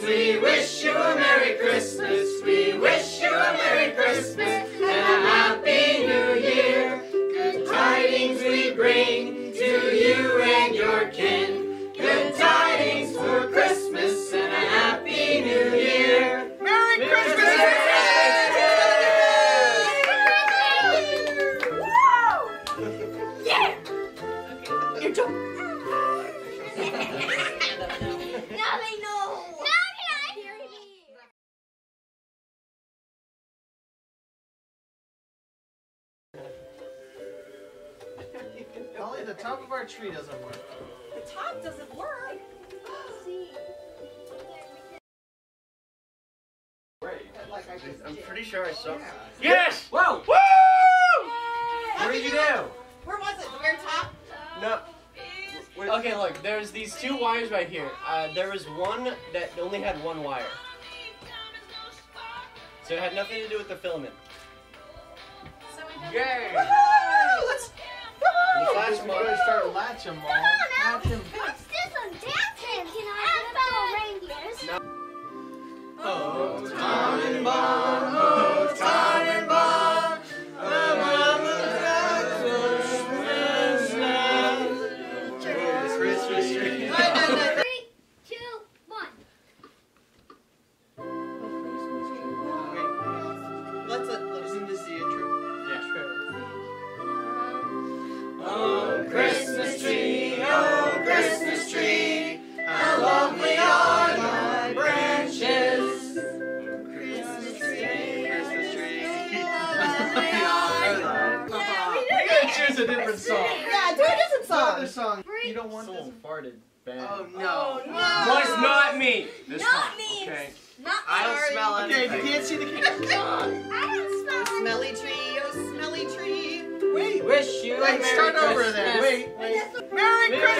we wish you a Merry Christmas. We wish you a Merry Christmas and a Happy New Year. Good tidings we bring to you and your kin. Good tidings for Christmas and a Happy New Year. Merry Christmas! Yeah! You're done. Now they know! Now can I hear me? Holly, the top of our tree doesn't work. The top doesn't work. See. I'm pretty sure I saw. Yes! Whoa! Woo! What did you do? Where was it? The very top? No. Okay, look, there's these two wires right here. There was one that only had one wire. So it had nothing to do with the filament. So we have Yay! Let's Flash them We're up. start latch them all. Come on now! Latch 'em. What's this one dancing? Can I put reindeers? No. Oh, Tannenbaum, oh, Tannenbaum, Christmas tree. 3, 2, 1. Isn't this the intro? Yeah, sure. Oh, Christmas tree, how lovely are thy branches. Christmas tree, Christmas tree, how lovely are thy. We gotta choose a different song. Yeah, do a different What song. other song? You don't want this? Someone farted bad. Oh no. no. Was not me. This Not time. me. Okay. Not I don't sorry. smell Okay, anything. you can't see the camera. I don't smell it. Smelly tree, oh smelly tree. Wait. Wish you a Wait, Merry start over Christmas. then. Wait. Merry Christmas!